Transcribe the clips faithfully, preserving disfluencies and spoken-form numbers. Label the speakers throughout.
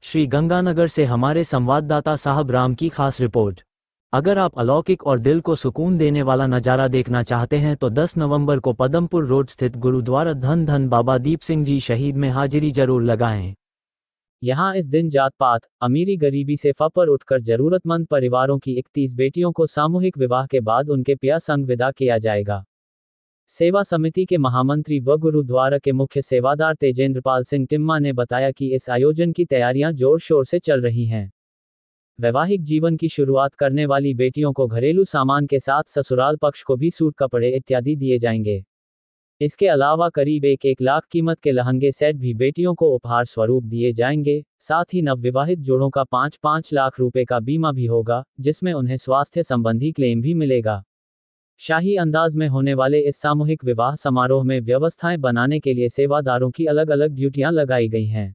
Speaker 1: श्री गंगानगर से हमारे संवाददाता साहब राम की खास रिपोर्ट। अगर आप अलौकिक और दिल को सुकून देने वाला नज़ारा देखना चाहते हैं तो दस नवंबर को पदमपुर रोड स्थित गुरुद्वारा धन धन बाबा दीप सिंह जी शहीद में हाजिरी जरूर लगाएं। यहाँ इस दिन जात पात, अमीरी गरीबी से फपर उठकर जरूरतमंद परिवारों की इकतीस बेटियों को सामूहिक विवाह के बाद उनके पिया संग विदा किया जाएगा। सेवा समिति के महामंत्री व गुरुद्वारा के मुख्य सेवादार तेजेंद्रपाल सिंह टिम्मा ने बताया कि इस आयोजन की तैयारियां जोर शोर से चल रही हैं। वैवाहिक जीवन की शुरुआत करने वाली बेटियों को घरेलू सामान के साथ ससुराल पक्ष को भी सूट कपड़े इत्यादि दिए जाएंगे। इसके अलावा करीब एक एक लाख कीमत के लहंगे सेट भी बेटियों को उपहार स्वरूप दिए जाएंगे। साथ ही नवविवाहित जोड़ों का पाँच पाँच लाख रुपए का बीमा भी होगा, जिसमें उन्हें स्वास्थ्य संबंधी क्लेम भी मिलेगा। शाही अंदाज में होने वाले इस सामूहिक विवाह समारोह में व्यवस्थाएं बनाने के लिए सेवादारों की अलग अलग ड्यूटियां लगाई गई हैं।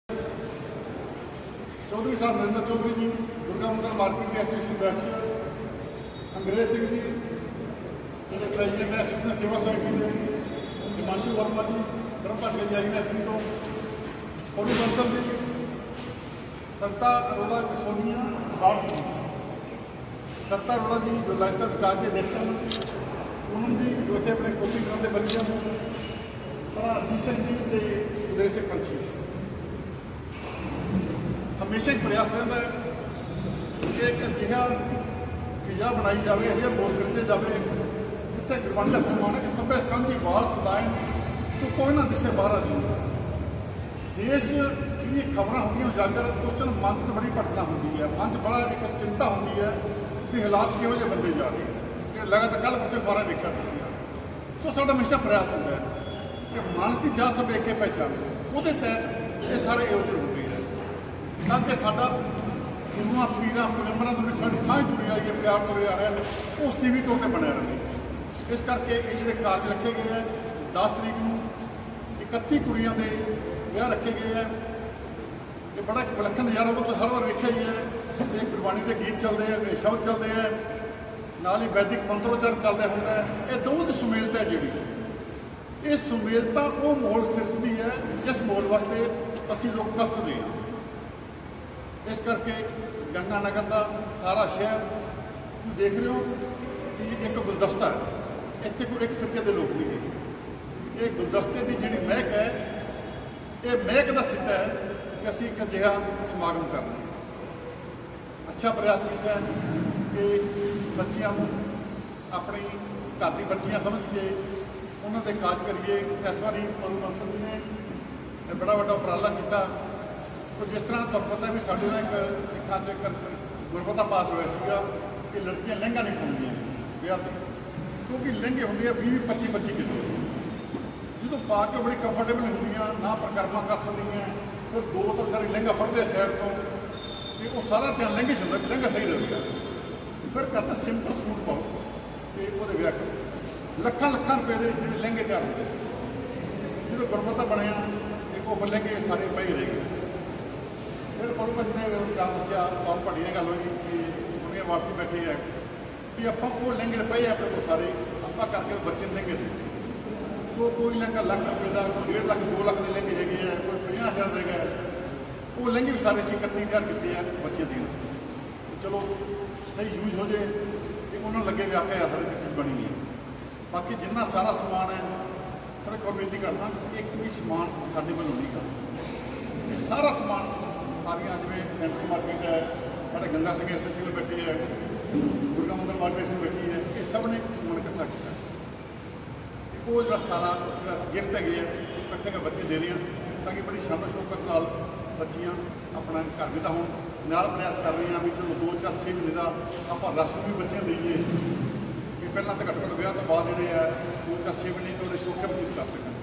Speaker 2: चौधरी साहब नरेंद्र चौधरी जी, दुर्गा मंदिर मार्केट एसोसिएशन बैच, अंग्रेज सिंह जी प्रेजिडेंट है सुखना सेवा सोसाइटी के, हिमांशु वर्मा जी धर्म भाटिया जी आई ने तो पौड़ी बंसल जी, सत्ता अरोड़ा किशोरिया दास सत्ता अरोड़ा जी जो लाइटर विकास के अध्यक्ष हैं, पूनम जी जो इतने अपने कोचिंग कराते बच्चों को, पर अजीत सिंह जी के सुदेश से पंछी हमेशा एक प्रयास रहता है कि एक अजिहा फिजा बनाई जाए, अजिहा बोल सिरजे जाए जिथे गुरबाणी का फरमान है कि सभ्य सांझी वाल सदाएं तो कोई ना दिसे बाहर आ जाए। देश जी खबर होंगी उजागर उस दिन मन से बड़ी भटना होंगी है, मन च बड़ा एक चिंता होंगी है भी हालात किहो जे बंदे जा रहे हैं। लगातार कल पिछले बारह देखा तुम सो साਡਾ हमेशा प्रयास होता है कि मानस की जा सब एक पहचान वो तहत ये सारे आयोजन होते हैं ताकि साडा गुरुआ पीर पैगंबरां तो साड़ी सांझ तुरी आई है, प्यार तुरे आ रहा है, उस टीवी तौर पर बनया रहे। इस करके ये जो कार्य रखे गए हैं दस तरीक को इकत्ती कुड़ियां के ब्याह रखे गए हैं। ये बड़ा एक विलखण नज़ारा तो हर बार वेख्या ही है। एक गुरबाणी के गीत चलते हैं, शब्द चलते हैं, नाल ही वैदिक मंत्रोच्चारण चल रहा होंगे। ये दोनों की सुमेलता है जी, ये सुमेलता वो माहौल सिरजती है जिस माहौल वास्ते असी लोग तरसते हैं। इस करके गंगानगर का सारा शहर देख रहे हो कि एक गुलदस्ता है, इतने कोई एक फिरके के लोग नहीं गए। ये गुलदस्ते की जी महक है, ये महक का सिੱਟਾ है कि असी एक अजिहा समागम करना। अच्छा प्रयास किया कि बच्चियों अपनी घर की बच्चियां समझ के उन्होंने काज करिए। इस बार परू बंसल ने बड़ा बड़ा उपराला किया। तो जिस तरह तुम पता भी साढ़े ना एक सिखा च गुरबता पास होया कि लड़कियां लहंगा नहीं पाउंदियां ब्याह से, क्योंकि लहंगे होंगे भी पच्ची पच्ची किलो जो पा के बड़ी कंफर्टेबल होंदियां ना परिक्रमा कर सकदियां। फिर दो तो सारे लहंगा फड़ते साइड तो वो सारा ध्यान लहंगे चलता, लहंगा सही रहेगा। फिर कहता सिंपल सूट पाओ तो वो ब्याह करो। लखा लखा रुपए के जो लहंगे तैयार होते जो गुरबता बनया एक वो लहंगे सारे पे रह गए। फिर परू जी ने क्या दसिया पाप भट्टी ने गल हुई कि सुनिया वारसी बैठे है भी आप वो लहंगे पे अपने को सारे आप करके बच्चे लहंगे थे। सो कोई लहंगा लख रुपये का, कोई डेढ़ लख दो लख के लहंगे है, कोई पंजाह हज़ार देगा। वो लहंगे भी सारे असी इकत्ती तैयार किए हैं बच्चे देने। चलो सही यूज हो जाए कि उन्होंने लगे भी आपके साढ़े चीज़ बनी है। बाकी जिन्ना सारा समान है फिर एक और बेनती करना एक भी समान साढ़े वालों नहीं करना। ये सारा समान सारिया जिमें सेंट्रल मार्केट है, साढ़े गंगा सिंह एसोसीएशन बैठी है, दुर्गा मंदिर मार्केट बैठी है, ये सब ने समान इकट्ठा किया। वो जो सारा जो गिफ्ट है इकट्ठे के बच्चे दे रहे हैं ताकि बड़ी शान शौकत नाल बच्चियां अपना घर विदा हो। नाल प्रयास कर रही हैं भी चलो दो चार छे महीने का आप राशन भी बच्चों दईए कि पहला तो घट्ट घट्ट ब्याह तो बाद जोड़े है दो चार छे महीने तो शौक पूरी कर सकें।